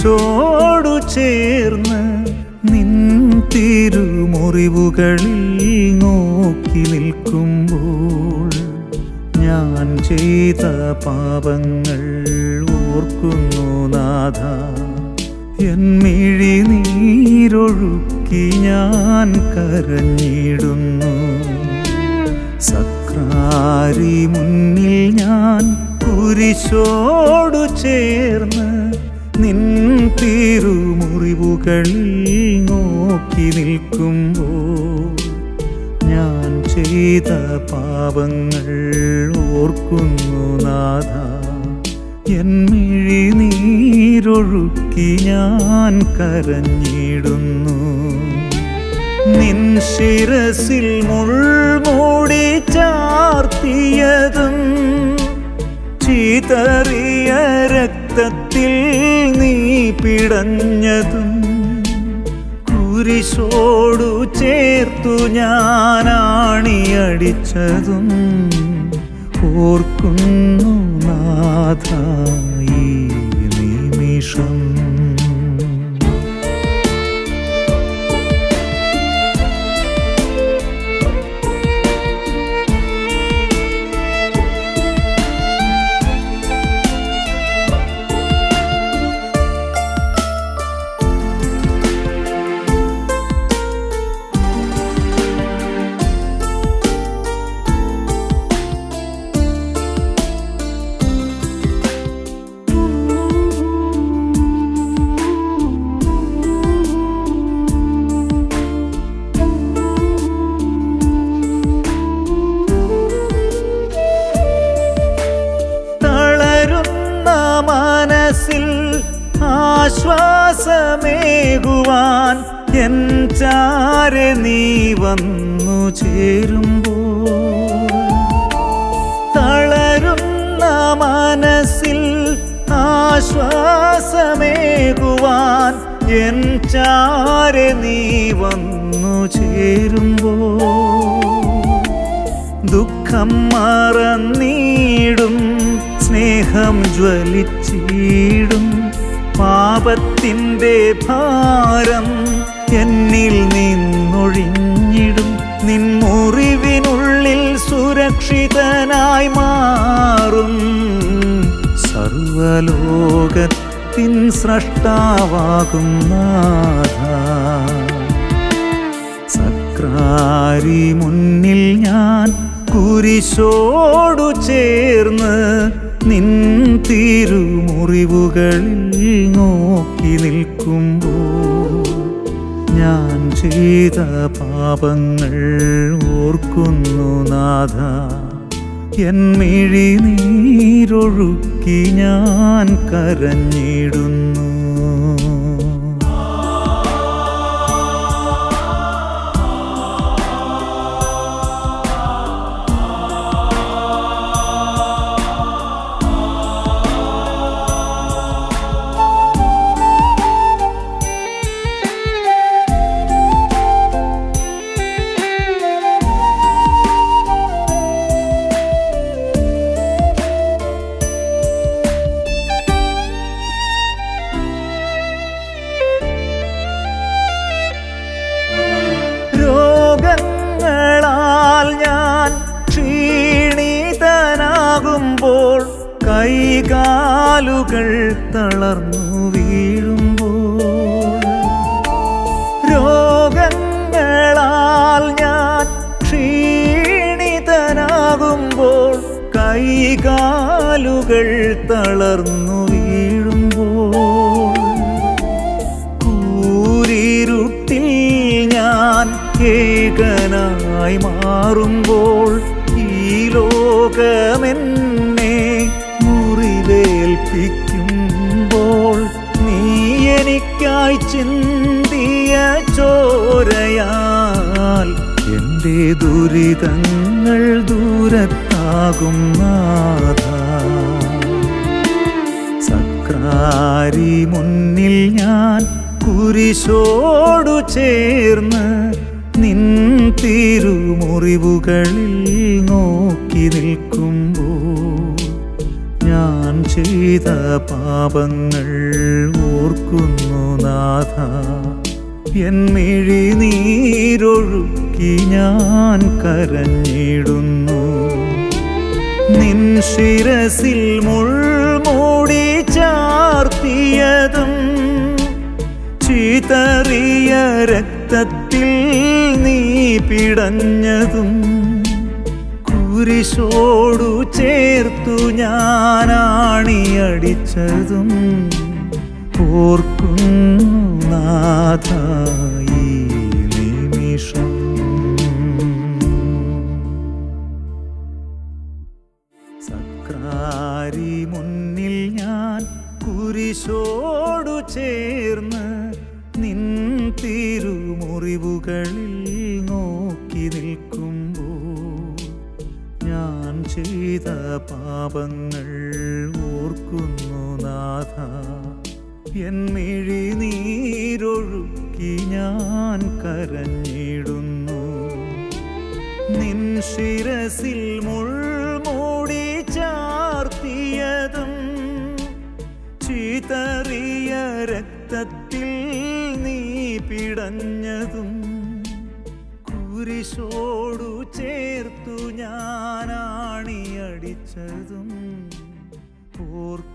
കുരിശോടു ചേർന്ന് നിൻ തിരുമുറിവുകളിൽ നോക്കി നിൽക്കുമ്പോൾ ഞാൻ ചെയ്ത പാപങ്ങൾ ഓർക്കുന്നു നാഥ. എൻ മിഴിനീരൊഴുക്കി ഞാൻ കരഞ്ഞിടുന്നു. സക്രാരി മുന്നിൽ ഞാൻ കുരിശോടു ചേർന്ന് നിൻ തിരുമുറിവുകളിൽ നോക്കി നിൽക്കുമ്പോൾ ഞാൻ ചെയ്ത പാപങ്ങൾ ഓർക്കുന്നു നാഥ. എൻ മിഴിനീരൊഴുക്കി ഞാൻ കരഞ്ഞിടുന്നു. നിൻ ശിരസിൽ മുൾമൂടി ചാർത്തിയതും ചിതറിയ രക്തത്തിൽ നീ പിടഞ്ഞതും കുരിശോടു ചേർത്തു ഞാനാണിയടിച്ചതും ഓർക്കുന്നു നാഥ ഈ നിമിഷം. ആശ്വാസമേകുവാൻ എൻ ചാരെ നീ വന്നു ചേരുമ്പോൾ തളരുന്ന മനസ്സിൽ ആശ്വാസമേകുവാൻ എൻ ചാരെ നീ വന്നു ചേരുമ്പോൾ ദുഃഖം മറന്നീടും സ്നേഹം ജ്വലിച്ചിടും പാപത്തിൻ്റെ ഭാരം എന്നിൽ നിന്നൊഴിഞ്ഞിടും നിൻ മുറിവിനുള്ളിൽ സുരക്ഷിതനായി മാറും സർവലോകത്തിൻ സ്രഷ്ടാവാകും നാഥ. സക്രാരി മുന്നിൽ ഞാൻ കുരിശോടു ചേർന്ന് നിൻ തിരുമുറിവുകളിൽ നോക്കി നിൽക്കുമ്പോൾ ഞാൻ ചെയ്ത പാപങ്ങൾ ഓർക്കുന്നു നാഥ. എൻ മിഴിനീരൊഴുക്കി ഞാൻ കരഞ്ഞിടുന്നു. ക്ഷീണിതനാകുമ്പോൾ കൈകാലുകൾ തളർന്നു വീഴുമ്പോൾ രോഗങ്ങളാൽ ഞാൻ ക്ഷീണിതനാകുമ്പോൾ കൈകാലുകൾ തളർന്നു വീഴുമ്പോൾ കൂരിരുട്ടിൽ ഞാൻ ഏകനായി മാറുമ്പോൾ ഈ ലോകമെന്നെ മുറിവേൽപ്പിക്കുമ്പോൾ നീ എനിക്കായി ചിന്തിയ ചോരയാൽ എൻ്റെ ദുരിതങ്ങൾ ദൂരത്താകും നാഥ. സക്രാരി മുന്നിൽ ഞാൻ കുരിശോടു ചേർന്ന് നിൻ തിരുമുറിവുകളിൽ നോക്കി നിൽക്കുമ്പോൾ ഞാൻ ചെയ്ത ചെയ്ത പാപങ്ങൾ ഓർക്കുന്നു നാഥ. എൻ മിഴിനീരൊഴുക്കി ഞാൻ കരഞ്ഞിടുന്നു. നിൻ ശിരസിൽ മുൾമൂടി ചാർത്തിയതും ചീതറിയ രക്തത്തിൽ നീ പിടഞ്ഞതും കുരിശോടു ചേർത്തു ഞാനാണിയടിച്ചതും ഓർക്കുന്നു നാഥ ഈ നിമിഷം. സക്രാരി മുന്നിൽ ഞാൻ കുരിശോടു ചേർന്ന് നിൻ തിരുമുറിവുകളിൽ നോക്കി നിൽക്കുമ്പോൾ ഞാൻ ചെയ്ത പാപങ്ങൾ ഓർക്കുന്നു നാഥ. എൻ മിഴിനീരൊഴുക്കി ഞാൻ കരഞ്ഞിടുന്നു. നിൻ ശിരസിൽ മുൾമൂടി ചാർത്തിയതും ചീതറിയ രക്തത്തിൽ നീ പിടഞ്ഞതും കുരിശോടു ചേർത്തു ഞാനാണിയടിച്ചതും ഓർക്കുന്നു